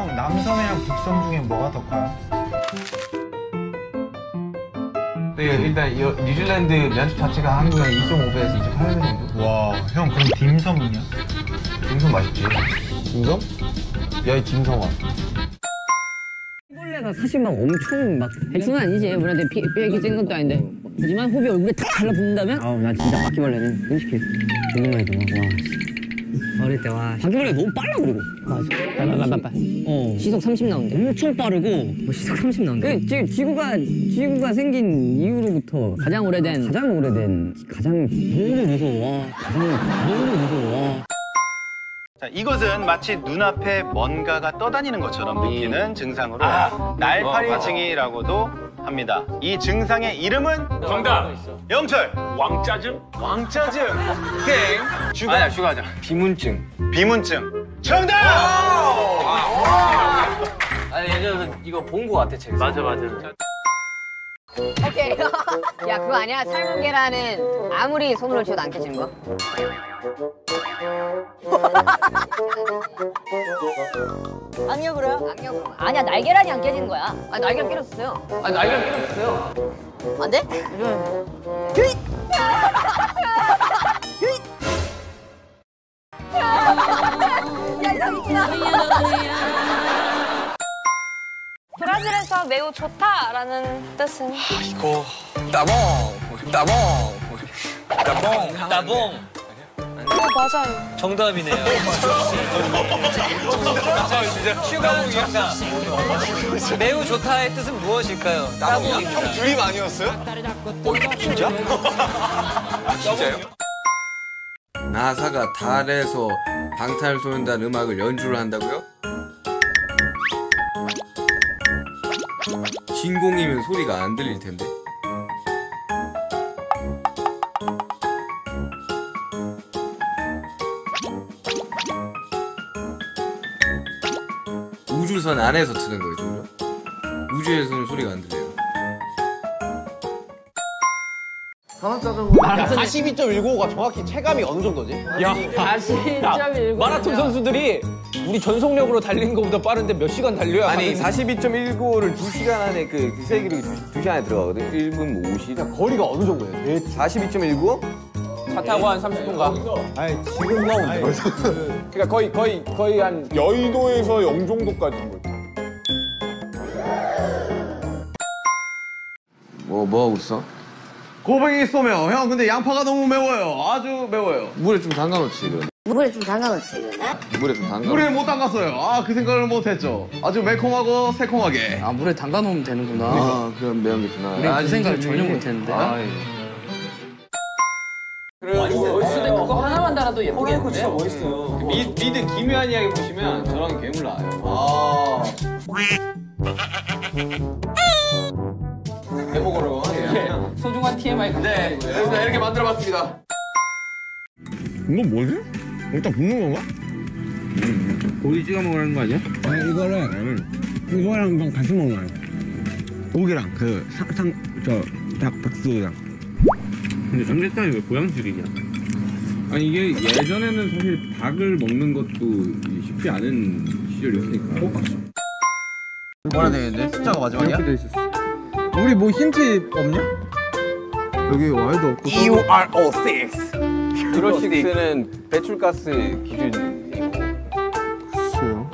형, 남섬이랑 북섬 중에 뭐가 더 커요? 네, 일단 뉴질랜드 면적 자체가 한국의 2.5배에서 2.8배 정도? 와, 형 그럼 딤섬은요? 딤섬 맛있지. 딤섬? 야, 이 딤섬아. 벌레가 사실 막 엄청 막 대충은 아니지. 우리한테 삐약이 찐 것도 아닌데. 하지만 호비 얼굴에 탁 달라붙는다면? 아우, 나 진짜 바퀴벌레는 솔직히 보기만 해도 와. 어릴 때 와. 바퀴벌레가 너무 빨라 그리고. 맞아. 빨빨빨빨. 시속 30 나온대. 엄청 빠르고. 뭐 시속 30 나온대. 그 지금 지구가 생긴 이후로부터 가장 오래된 너무 무서워. 너무 무서워. 자, 이것은 마치 눈앞에 뭔가가 떠다니는 것처럼 느끼는 증상으로 날파리 증이라고도 합니다. 이 증상의 이름은? 정답! 영철! 왕짜증? 왕짜증! 땡! 슈가자. 비문증. 비문증. 정답! 아니, 예전에 이거 본 거 같아, 책에서. 맞아. 오케이. 야, 그거 아니야? 삶은 계란은 아무리 손으로 쥐어도 안 깨지는 거? 악력으로요? 악력으로. 아니야, 날계란이 안 깨지는 거야. 아, 날계란 깨졌어요. 아니, 날개가 깨졌어요. 안 돼? 야, 이거 웃기다. 브라질에서 매우 좋다라는 뜻은? 이거 따봉. 맞아요. 정답이네요. 슈가는 정답. 매우 좋다의 뜻은 무엇일까요? 따봉입니다. 형 드림 아니었어요? 진짜? 진짜요? 나사가 달에서 방탄소년단 음악을 연주를 한다고요? 진공이면 소리가 안 들릴 텐데. 우주선 안에서 트는 거죠, 그죠? 우주에서는 소리가 안 들려요. 42.195가 정확히 체감이 어느 정도지? 야, 42.19. 마라톤 선수들이 우리 전속력으로 달리는 것보다 빠른데 몇 시간 달려야 아니 42.195를 2시간 안에 그 세기를 2시간 안에 들어가거든. 1분 50. 거리가 어느 정도예요? 42.195? 차 타고 한 30분 가. 아니, 지금 나온다. 그러니까 거의 한 여의도에서 영종도까지인 거죠. 뭐 하고 있어? 고백이 쏘며 형 근데 양파가 너무 매워요. 아주 매워요. 물에 좀 담가놓지, 그럼. 물에 좀 담가놓지. 물에 좀 담가. 물에 못 담갔어요. 아, 그 생각을 못 했죠. 아주 매콤하고 새콤하게. 아, 물에 담가 놓으면 되는구나. 아, 그럼 매운 게 더 나아. 우리 그 생각을 전혀 못 했는데. 근데 그거 하나만 달아도 예쁘겠는데? 진짜 멋있어요. 미드 김유한 이야기 보시면 저런 괴물 나와요. 해보고로 소중한 TMI 네, 그래서 이렇게 만들어봤습니다. 이건 뭐지? 일단 굽는 건가? 고기 찍어 먹으라는 거 아니야? 아니, 이거랑 같이 먹어요. 고기랑 닭소랑. 근데 삼계탕이 왜 보양식이냐? 아니, 이게 예전에는 사실 닭을 먹는 것도 쉽지 않은 시절이었으니까. 뭐라 되는데? 숫자가 마지막이야? 이렇게 돼 있었어. 우리 뭐 힌트 없냐? 여기 와이도 없고. EUR06. 유로6는 배출가스 기준이고. 글쎄요.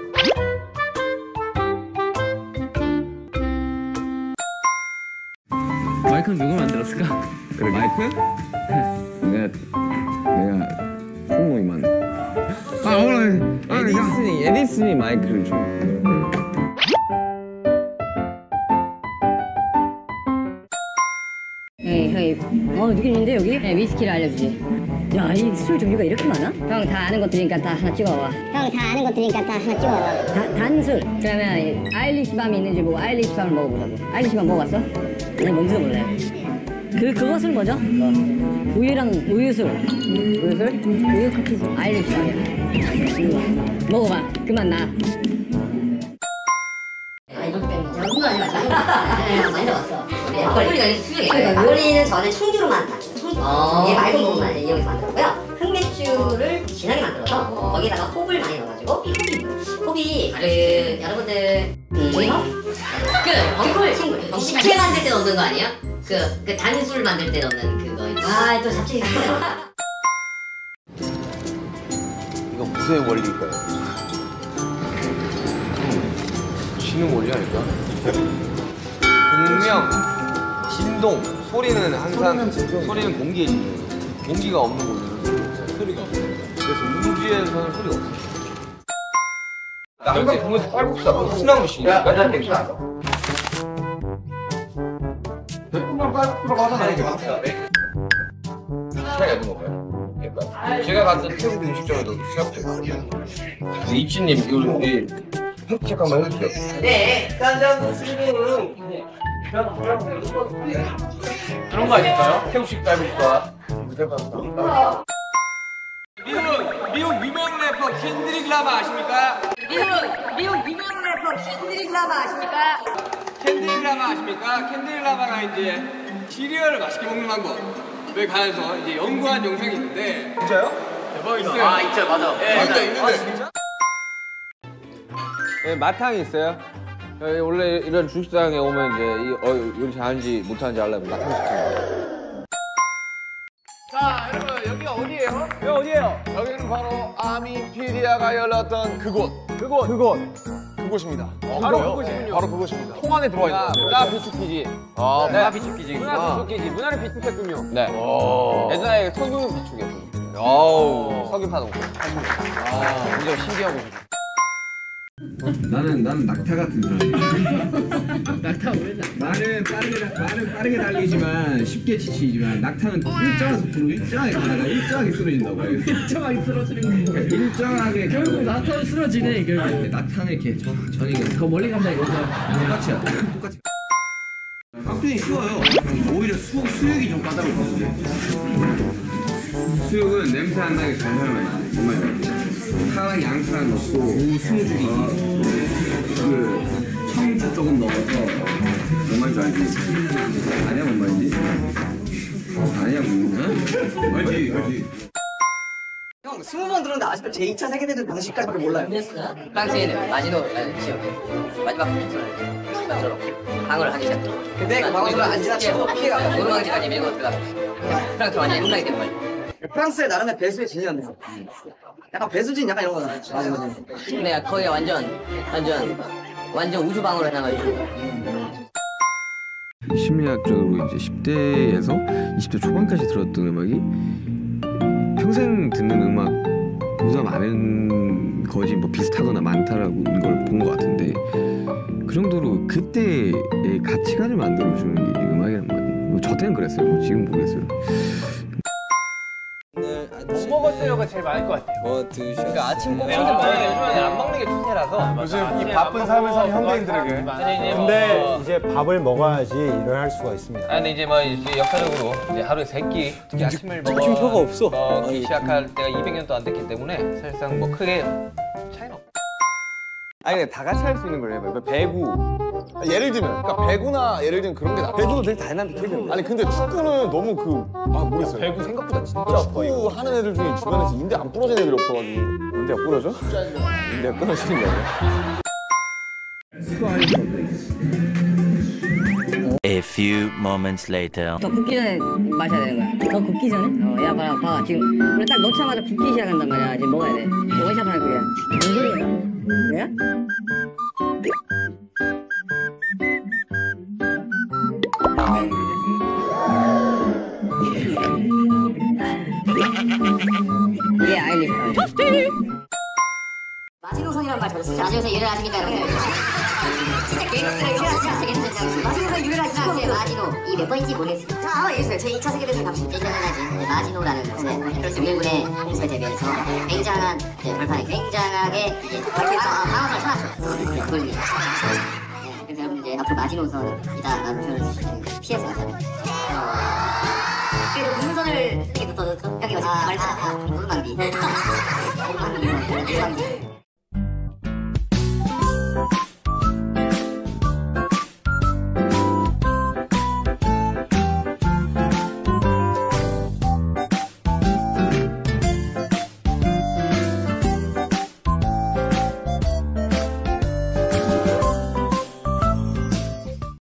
마이크는 누가 만들었을까? 그래, 마이크? 내가 콩모이만. 에디슨이 마이크를 줘. 형이 느낌인데 여기? 네, 위스키를 알려주지. 야, 이 술 종류가 이렇게 많아? 형 다 아는 것들이니까 다 하나 찍어와. 형 다 아는 것들이니까 다 하나 찍어와. 단술. 그러면 아일리시 밤이 있는지 보고 아일리시 밤을 먹어보자고. 아일리시 밤 먹어봤어? 아니, 뭔지도 몰라요. 그것을 뭐죠? 우유랑 우유술. 우유 커피술. 아일리시 밤이야. 먹어봐. 그만 나. 흥분하지 마시고 많이 넣었어. 막걸리가 요리는 저는 청주로만 만들어요. 청주. 얘 맑은 부분만 이용해서 만들고요. 흑맥주를 진하게 만들어서 거기에다가 홉을 많이 넣어가지고 홉이 그 여러분들 중이요? 그 벙콜 친구 식혜 만들 때 넣는 거 아니야? 그 단술 만들 때 넣는 그거. 아 또 잡채. 이거 무슨 원리일까요? 쉬는 원리 아닐까? 공명, 진동, 소리는 항상 소리는 공기에 있는 공기가 없는 곳에는 소리가 없어요. 그래서 우주에서는 소리가 없어요. 나 항상 보면서 빨국수다 순한 것이 맨날 땡기다. 조금만 빨국수라고 하잖아요. 차이가 있는 건가요? 제가 갔던 태국 음식점에도 생각해요. 입시님 이거 우리 팩트 체크 한번 해주세요. 네, 깐장 스님은 그런 거 아닐까요? 태국식 딸국수와 미국 유명 래퍼 켄드릭 라마 아십니까? 미국 유명 래퍼 켄드릭 라마 아십니까? 켄드릭 라마 아십니까? 켄드릭 라마가 이제 시리얼을 맛있게 먹는 방법에 관해서 이제 연구한 영상이 있는데 진짜요? 대박이다. 아 있죠, 맞아. 네, 있는데. 네, 마탕이 있어요. 원래 이런 주식시장에 오면 이제 요리 잘하는지 못하는지 알려면 마탕 시켜요. 자, 여러분 여기가 어디예요? 여기 어디예요? 여기는 바로 아미피디아가 열렸던 그곳입니다. 바로 그곳이군요. 바로 그곳입니다. 통 안에 들어와 있는 문화 비축기지. 아, 문화 비축기지. 문화 비축기지. 문화를 비축했군요. 네. 예전에 석유 비축이었군요. 석유 파동. 굉장히 신기하고. 나는 낙타 같은 사람. 낙타 왜? 말은 빠르게 달리지만 쉽게 지치지만 낙타는 일정한 속도로 일정하게 가다가 일정하게 쓰러진다고. 일정하게 쓰러지는 거. 일정하게 결국 낙타는 쓰러지네. 결국 낙타는 이렇게 천천히 더 멀리 간다 이거죠. 똑같이. 깍두기 쉬워요. 오히려 수육이 좀 까다로워. 수육은 냄새 안 나게 잘 삶아야 돼. 정말 파랑 양파랑 넣고 스무죽이지. 그 청주 조금 넣어서 뭔 말인지 알지? 아니야 뭔 말인지? 아니야 응? 알지. 형 20번 들었는데 아직도 제 2차 세계대전 방식까지밖에 몰라요. 프랑스에는 마지노라는 지역에 마지막 순서로 방어를 하기 시작했죠. 근데 그 방어를 안 지나치고 피해가 노르망디까지 밀고 들어가. 프랑스 완전히 혼나게 된 거예요. 프랑스의 나름의 배수의 진이었네요. 약간 배수진 약간 이런 거잖아요. 맞아. 근데 거의 완전 우주 방어를 해놔가지고. 심리학적으로 이제 10대에서 20대 초반까지 들었던 음악이 평생 듣는 음악보다 많은 거지 뭐 비슷하거나 많다라고 걸 본 것 같은데 그 정도로 그때의 가치관을 만들어주는 게 음악이란 말이에요. 저 때는 그랬어요. 뭐 지금 모르겠어요. 못 먹었어요가 제일 많을 것 같아요. 뭐 드셨어요? 그러니까 아침 꼭 챙겨 먹어요. 요즘에 안 먹는 게 추세라서. 요즘 이 바쁜 삶을 사는 현대인들에게. 근데 이제 밥을 먹어야지 일을 할 수가 있습니다. 근데 이제 뭐 이제 역사적으로 이제 하루에 3끼 특히 아침을 표가 없어. 먹기 시작할 때가 200년도 안 됐기 때문에 사실상 뭐 크게 차이는 없어. 아니 근데 다 같이 할 수 있는 걸 해봐요. 배구. 예를 들면, 그러니까 배구나 예를 들면 그런 게 나. 배구도 되게 다이나믹해. 아니 근데 축구는 너무 모르겠어요. 배구 생각보다 진짜 축구 하는 애들 중에 주변에서 인대 안 부러진 애들이 없어가지고. 인대가 부러져? 인대가 끊어지는 거 아니야? A few moments later. 더 굽기 전에 마셔야 되는 거야. 더 굽기 전에? 야 봐봐 지금 원래 딱 넣자마자 굽기 시작한단 말이야. 지금 먹어야 돼. 원샷 하는 거야. 무슨 소리야? 뭐야? 이게 아일리시. 마지노선이란 말 저를 쓰지 않아요. 마지노선 유래를 아십니까 여러분? 진짜 개인적으로 유래하시지 않습니까? 마지노선 유래를 아시지 않으세요? 마지노 이 몇 번인지 모르겠어요. 자 한번 얘기해주세요. 제 2차 세계대전 당시 예전에는 마지노라는 것은 일본의 공습에 대비해서 굉장한 돌판에 굉장하게 방어선을 쳐놨죠. 그걸 위해. 그래서 여러분 이제 앞으로 마지노선이다라는 표현을 피해서 가잖아요. 그래도 무슨 선을 이렇게 또 여기 말했잖아. 노르망디. 노르망디.